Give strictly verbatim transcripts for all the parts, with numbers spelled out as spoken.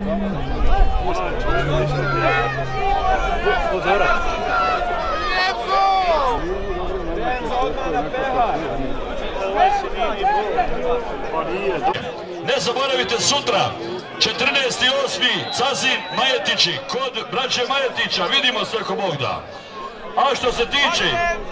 Ne zaboravite sutra, četrnaesti osmi Cazin Majetići, kod braće Majetića, vidimo se ako Bog da. A što se tiče,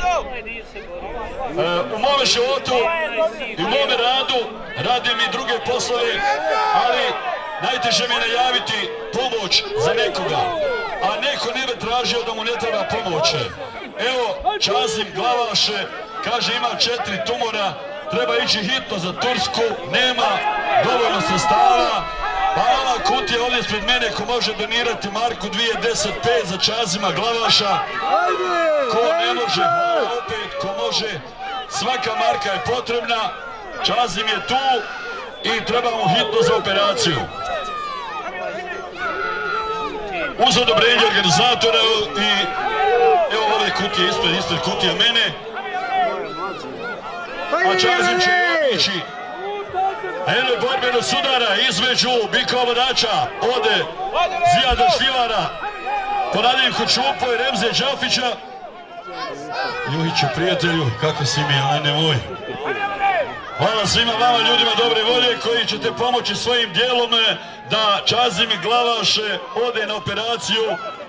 u mome životu i u mome radu, radim i druge poslove, ali najteže mi je najaviti pomoć za nekoga, a neko ne bi tražio da mu ne treba pomoć. Evo, Čazim Glavaše, kaže ima četiri tumora, treba ići hitno za Tursku, nema dovoljno sredstava, pa ova kutija ovdje ispred mene ko može donirati marku dvije deset pet za Čazima Glavaša, ko ne može, opet, ko može, svaka marka je potrebna, Čazim je tu i treba mu hitno za operaciju. Uz odobrenje organizatora i evo ove kutije ispred, ispred kutija mene, a Čazim će ići. Eno je borbeno sudara između Bikova Vodača, ode Zijada Šljivara, Ponadimku Čupo i Remze Đafića. Juhiću prijatelju, kako si mi, ajne moj. Hvala svima vama ljudima dobre volje koji ćete pomoći svojim dijelom da Čazim Glavaš ode na operaciju.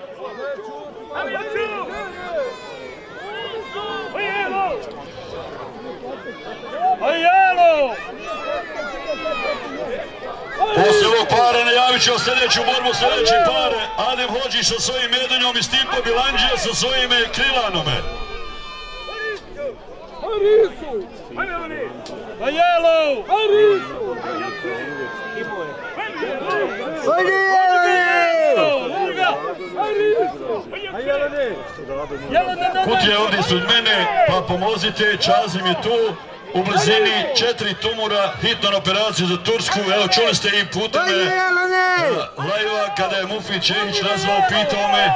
Poslije ovog para najavit ću sljedeću borbu, sljedeći par Adem Hođić sa svojim Medunjom i Stipo Bilandžija sa svojim Krilanom. Kutija je ovdje ispred mene, pa pomozite, Čazim je tu. U blizini četiri tumora, hitno na operaciju za Tursku. Evo čuli ste i putem lajva kada je Mufi Čehić nazvao, pitao me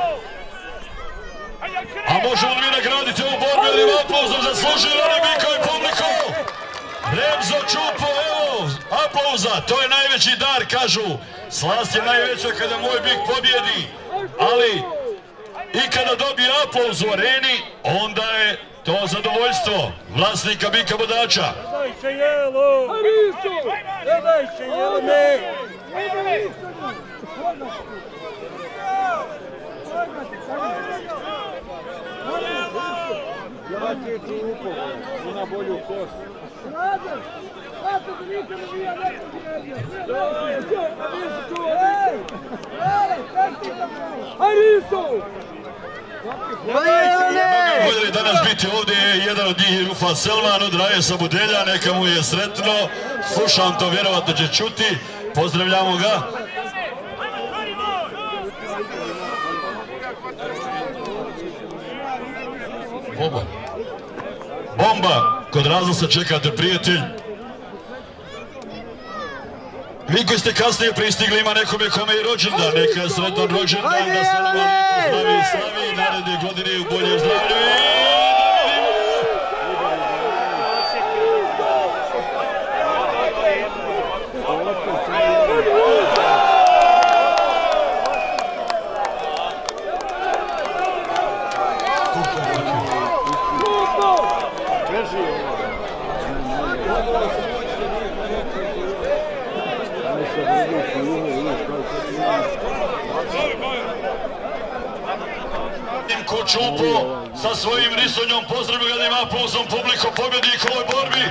a možemo li mi nagraditi ovu borbu jednim aplauzom zaslužili oni Biko i publiku. Remzo Čupo, evo aplauza, to je najveći dar, kažu. Slast je najveća kada moj Bik pobjedi, ali i kada dobije aplauz u areni, onda je to zadovoljstvo vlasnika Bika Vodača. Voljeli danas biti ovdje jedan od njih Rufa Selman od Rajesa Budelja, neka mu je sretno, slušam to, vjerovatno će čuti, pozdravljamo ga. Bomba. Bomba, kod razlosa čekate prijatelj. Vi koji ste kasnije pristigli, ima nekome kome i rođendan, neka je sretan rođendan, da se nama lijepo zdravi i slavi, naredne godine u boljem zdravlju i... Čupo sa svojim risonjom, pozdravio ga da ima aplauzom publiku, pobjednik u ovoj borbi.